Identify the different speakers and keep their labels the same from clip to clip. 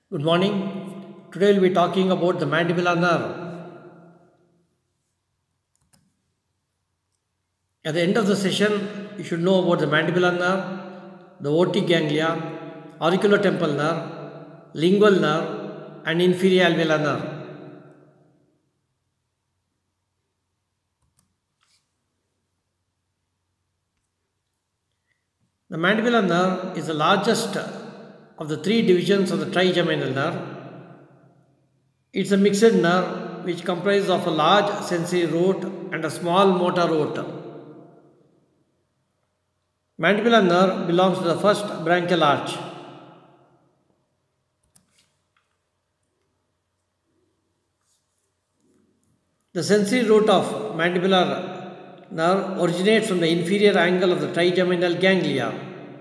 Speaker 1: Good morning. Today we'll be talking about the mandibular nerve. At the end of the session, you should know about the mandibular nerve, the otic ganglia, auriculotemporal nerve, lingual nerve, and inferior alveolar nerve. The mandibular nerve is the largest of the three divisions of the trigeminal nerve. It's a mixed nerve which comprises of a large sensory root and a small motor root. Mandibular nerve belongs to the first branchial arch. The sensory root of mandibular nerve originates from the inferior angle of the trigeminal ganglia.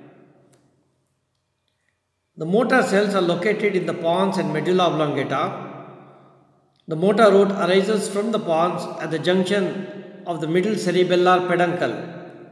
Speaker 1: The motor cells are located in the pons and medulla oblongata. The motor root arises from the pons at the junction of the middle cerebellar peduncle.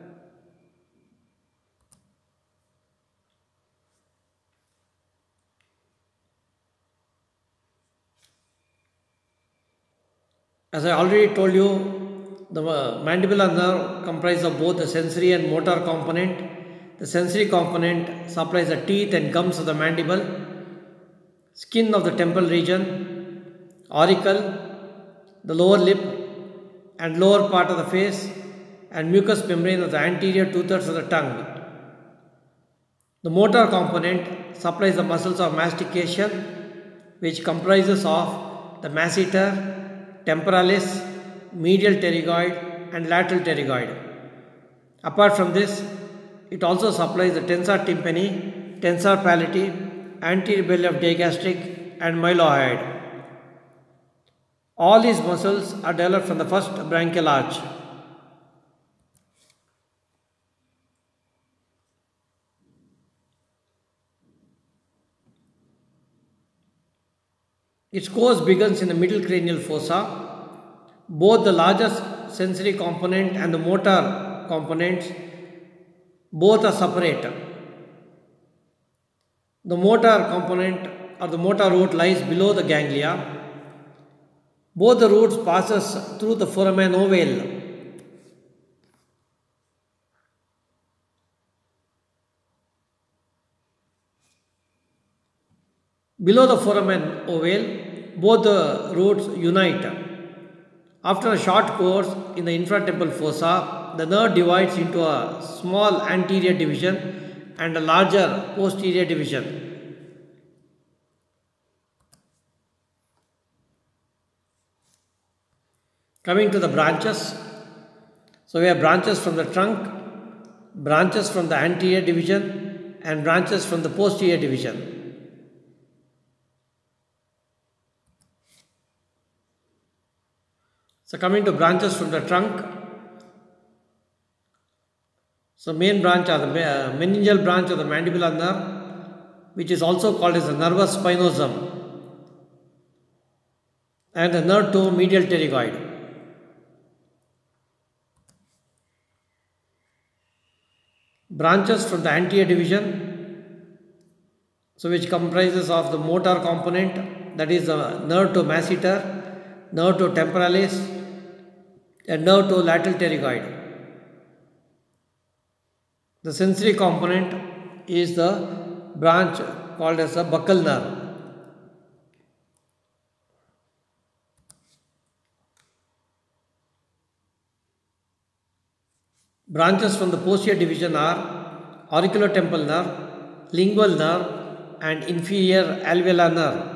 Speaker 1: As I already told you, the mandibular nerve comprises of both the sensory and motor component. The sensory component supplies the teeth and gums of the mandible, skin of the temporal region, auricle, the lower lip and lower part of the face, and mucous membrane of the anterior two-thirds of the tongue. The motor component supplies the muscles of mastication, which comprises of the masseter, temporalis, medial pterygoid and lateral pterygoid. Apart from this, it also supplies the tensor tympani, tensor palatii, anterior belly of digastric and mylohyoid. All these muscles are developed from the first branchial arch. Its course begins in the middle cranial fossa. Both the largest sensory component and the motor components both are separate. The motor component or the motor root lies below the ganglia. Both the roots passes through the foramen ovale. Below the foramen ovale, both the roots unite. After a short course in the infratemporal fossa, the nerve divides into a small anterior division and a larger posterior division. Coming to the branches, so we have branches from the trunk, branches from the anterior division and branches from the posterior division. So coming to branches from the trunk, so main branch are the meningeal branch of the mandibular nerve, which is also called as the nervus spinosum, and the nerve to medial pterygoid. Branches from the anterior division, so which comprises of the motor component, that is the nerve to masseter, nerve to temporalis and nerve to lateral pterygoid. The sensory component is the branch called as the buccal nerve. Branches from the posterior division are auriculotemporal nerve, lingual nerve and inferior alveolar nerve.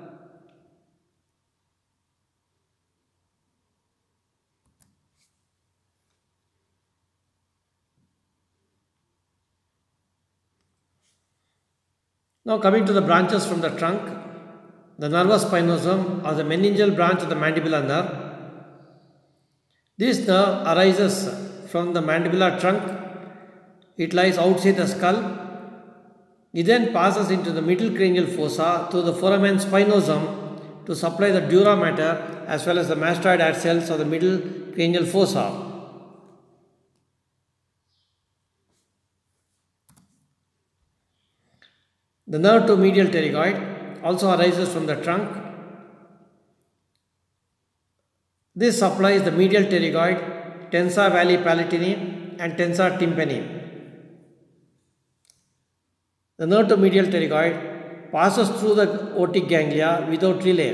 Speaker 1: Now coming to the branches from the trunk, the nervus spinosum or the meningeal branch of the mandibular nerve. This nerve arises from the mandibular trunk. It lies outside the skull. It then passes into the middle cranial fossa through the foramen spinosum to supply the dura mater as well as the mastoid head cells of the middle cranial fossa. The nerve to medial pterygoid also arises from the trunk. This supplies the medial pterygoid, tensor valli palatini and tensor tympani. The nerve to medial pterygoid passes through the otic ganglia without relay.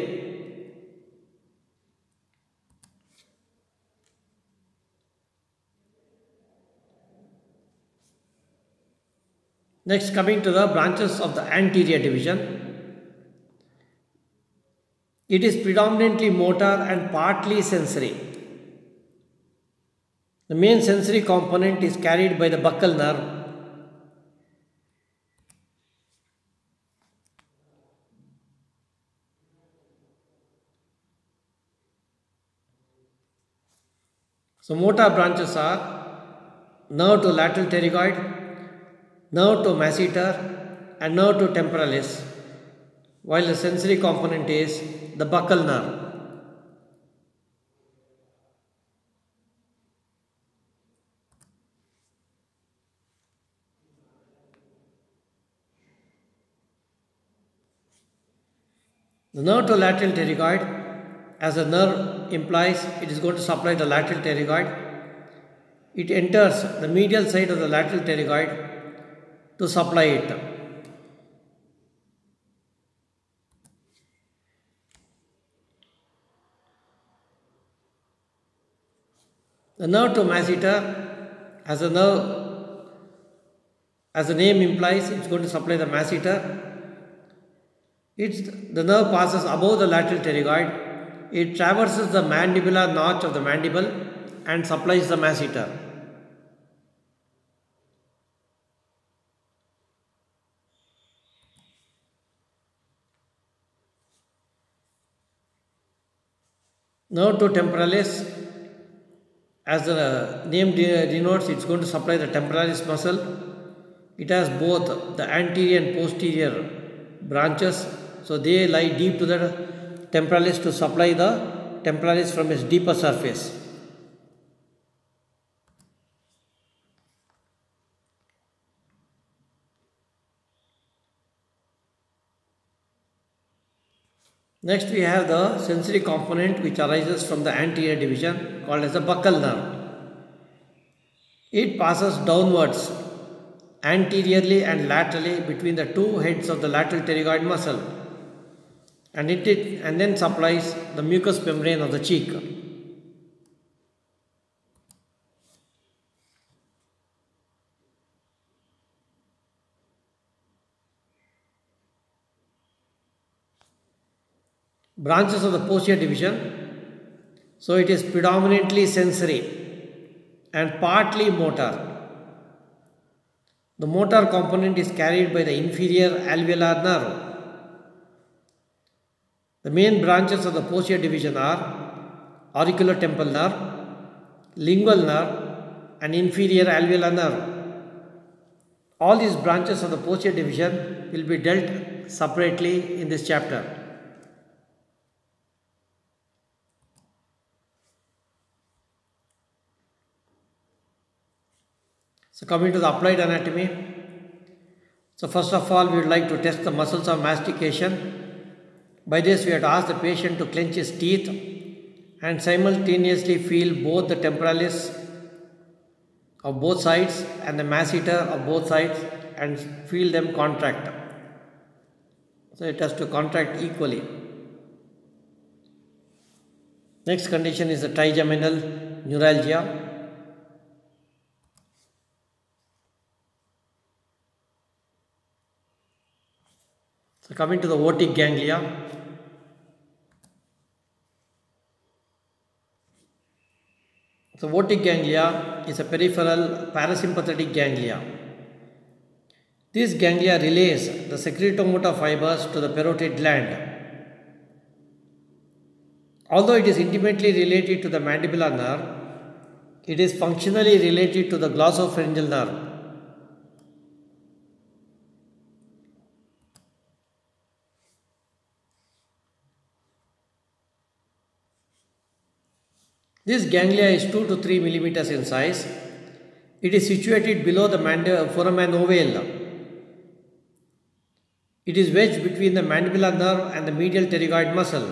Speaker 1: Next, coming to the branches of the anterior division. It is predominantly motor and partly sensory. The main sensory component is carried by the buccal nerve. So motor branches are nerve to lateral pterygoid, nerve to masseter and nerve to temporalis, while the sensory component is the buccal nerve. The nerve to lateral pterygoid, as the nerve implies, it is going to supply the lateral pterygoid. It enters the medial side of the lateral pterygoid to supply it. The nerve to masseter, as the name implies, it's going to supply the masseter. The nerve passes above the lateral pterygoid. It traverses the mandibular notch of the mandible and supplies the masseter. Nerve to temporalis, as the name denotes, it's going to supply the temporalis muscle. It has both the anterior and posterior branches, so they lie deep to the temporalis to supply the temporalis from its deeper surface. Next we have the sensory component which arises from the anterior division called as the buccal nerve. It passes downwards anteriorly and laterally between the two heads of the lateral pterygoid muscle, and then supplies the mucous membrane of the cheek. Branches of the posterior division, so it is predominantly sensory and partly motor. The motor component is carried by the inferior alveolar nerve. The main branches of the posterior division are auriculotemporal nerve, lingual nerve and inferior alveolar nerve. All these branches of the posterior division will be dealt separately in this chapter. So coming to the applied anatomy. So first of all, we would like to test the muscles of mastication. By this we have to ask the patient to clench his teeth and simultaneously feel both the temporalis of both sides and the masseter of both sides and feel them contract. So it has to contract equally. Next condition is the trigeminal neuralgia. So coming to the otic ganglia. So otic ganglia is a peripheral parasympathetic ganglia. This ganglia relays the secretomotor fibers to the parotid gland. Although it is intimately related to the mandibular nerve, it is functionally related to the glossopharyngeal nerve. This ganglia is 2 to 3 millimeters in size. It is situated below the foramen ovale. It is wedged between the mandibular nerve and the medial pterygoid muscle.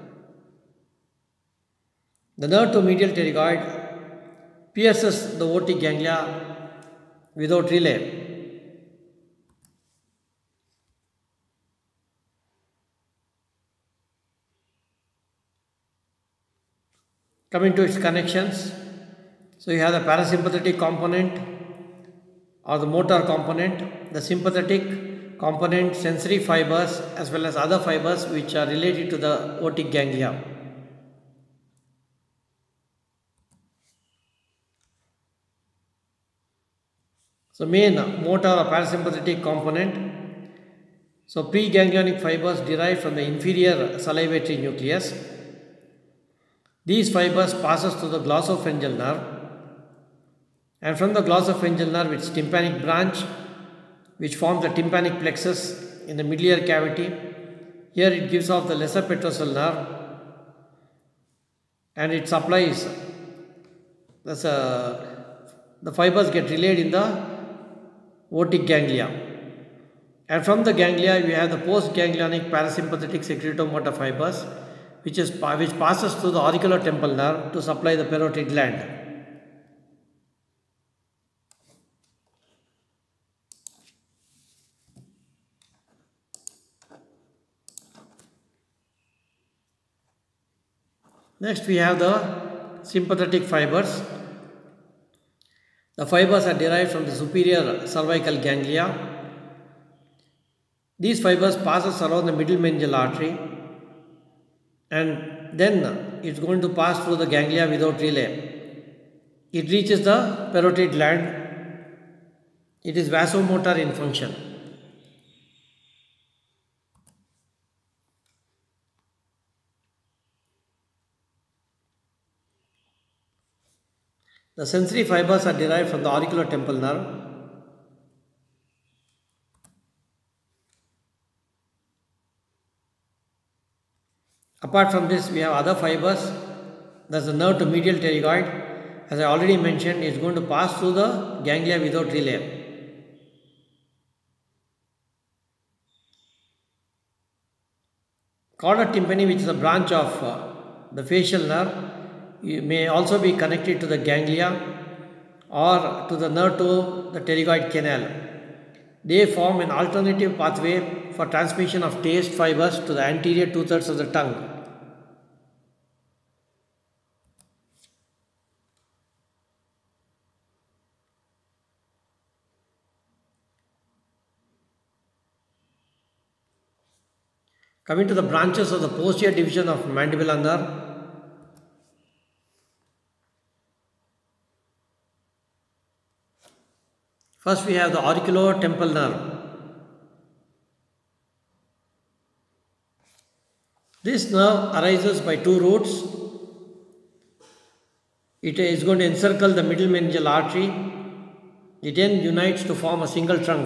Speaker 1: The nerve to medial pterygoid pierces the otic ganglia without relay. Coming to its connections, so you have the parasympathetic component or the motor component, the sympathetic component, sensory fibers as well as other fibers which are related to the otic ganglia. So main motor or parasympathetic component. So preganglionic fibers derived from the inferior salivatory nucleus. These fibers passes to the glossopharyngeal nerve, and from the glossopharyngeal nerve its tympanic branch which forms the tympanic plexus in the middle ear cavity. Here it gives off the lesser petrosal nerve and it supplies the fibers get relayed in the otic ganglia, and from the ganglia we have the postganglionic parasympathetic secretomotor fibers which passes through the auriculotemporal nerve to supply the parotid gland. Next we have the sympathetic fibers. The fibers are derived from the superior cervical ganglia. These fibers passes around the middle meningeal artery and then it's going to pass through the ganglia without relay. It reaches the parotid gland. It is vasomotor in function. The sensory fibers are derived from the auriculotemporal nerve. Apart from this, we have other fibers. That's the nerve to medial pterygoid. As I already mentioned, it's going to pass through the ganglia without relay. Chorda tympani, which is a branch of the facial nerve, may also be connected to the ganglia or to the nerve to the pterygoid canal. They form an alternative pathway for transmission of taste fibers to the anterior 2/3 of the tongue. Coming to the branches of the posterior division of mandibular nerve. First we have the auriculotemporal nerve. This nerve arises by two roots. It is going to encircle the middle meningeal artery. It then unites to form a single trunk.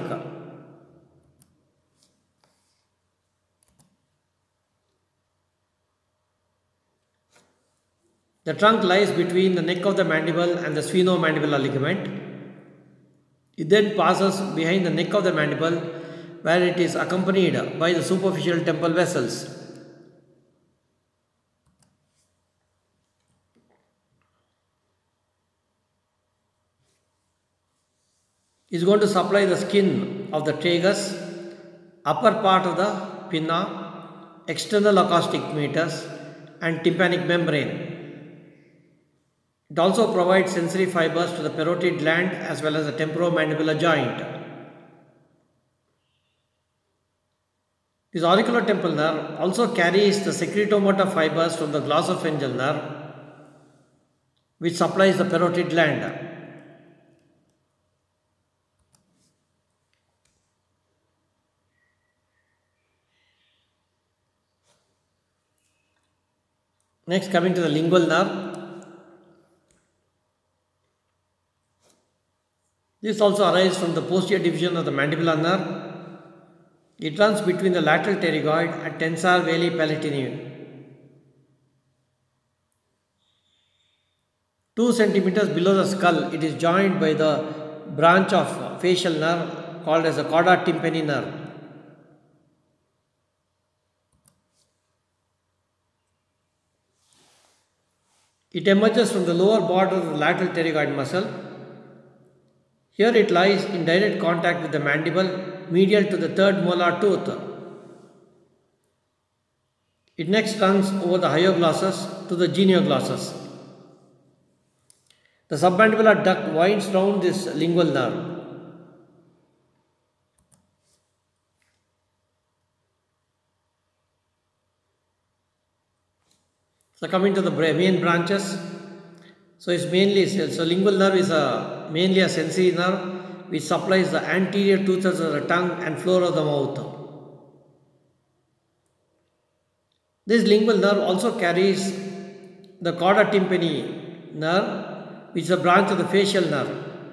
Speaker 1: The trunk lies between the neck of the mandible and the sphenomandibular ligament. It then passes behind the neck of the mandible where it is accompanied by the superficial temporal vessels. It is going to supply the skin of the tragus, upper part of the pinna, external acoustic meatus and tympanic membrane. It also provides sensory fibers to the parotid gland as well as the temporomandibular joint. This auriculotemporal nerve also carries the secretomotor fibers from the glossopharyngeal nerve which supplies the parotid gland. Next, coming to the lingual nerve. This also arises from the posterior division of the mandibular nerve. It runs between the lateral pterygoid and tensor veli palatini. 2 centimeters below the skull, it is joined by the branch of facial nerve called as the chorda tympani nerve. It emerges from the lower border of the lateral pterygoid muscle. Here it lies in direct contact with the mandible, medial to the third molar tooth. It next runs over the hyoglossus to the genioglossus. The submandibular duct winds round this lingual nerve. So coming to the main branches, so it's mainly, so lingual nerve is mainly a sensory nerve which supplies the anterior two-thirds of the tongue and floor of the mouth. This lingual nerve also carries the chorda tympani nerve, which is a branch of the facial nerve.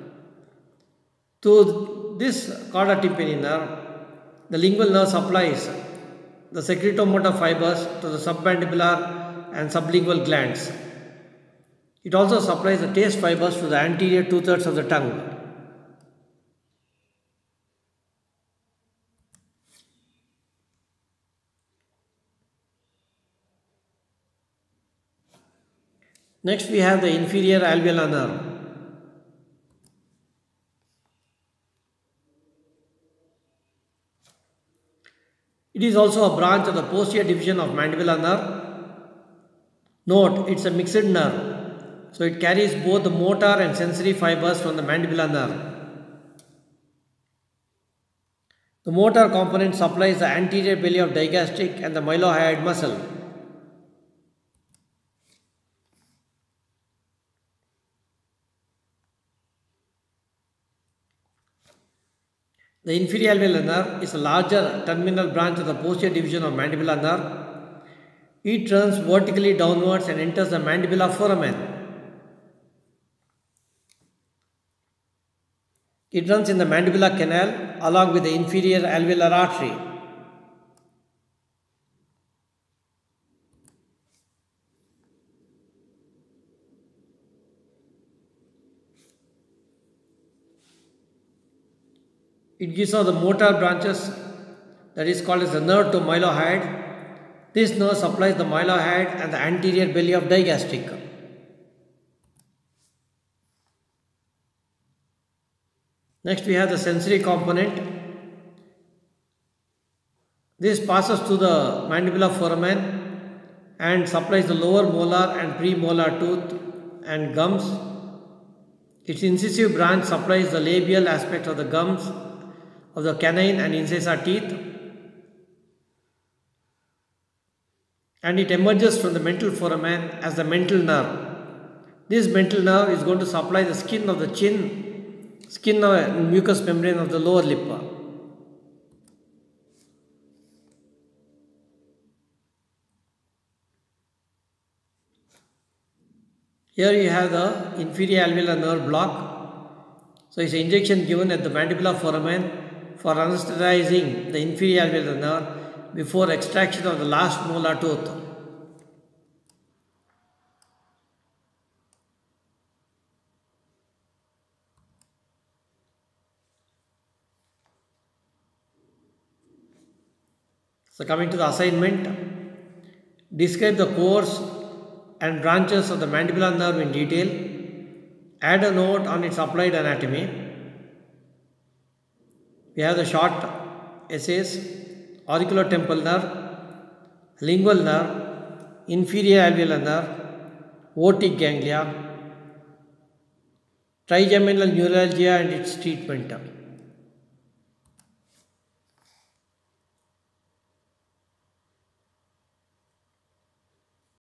Speaker 1: To this chorda tympani nerve, the lingual nerve supplies the secretomotor fibers to the submandibular and sublingual glands. It also supplies the taste fibers to the anterior two-thirds of the tongue. Next we have the inferior alveolar nerve. It is also a branch of the posterior division of mandibular nerve. Note, it's a mixed nerve, so it carries both the motor and sensory fibers from the mandibular nerve. The motor component supplies the anterior belly of digastric and the mylohyoid muscle. The inferior alveolar nerve is a larger terminal branch of the posterior division of mandibular nerve. It runs vertically downwards and enters the mandibular foramen. It runs in the mandibular canal along with the inferior alveolar artery. It gives out the motor branches, that is called as the nerve to mylohyoid. This nerve supplies the mylohyoid and the anterior belly of digastric. Next we have the sensory component. This passes through the mandibular foramen and supplies the lower molar and premolar tooth and gums. Its incisive branch supplies the labial aspect of the gums of the canine and incisor teeth. And it emerges from the mental foramen as the mental nerve. This mental nerve is going to supply the skin of the chin, skin and mucous membrane of the lower lip. Here you have the inferior alveolar nerve block. So it's an injection given at the mandibular foramen for anesthetizing the inferior alveolar nerve before extraction of the last molar tooth. So coming to the assignment, describe the course and branches of the mandibular nerve in detail. Add a note on its applied anatomy. We have the short essays: auriculotemporal nerve, lingual nerve, inferior alveolar nerve, otic ganglia, trigeminal neuralgia and its treatment.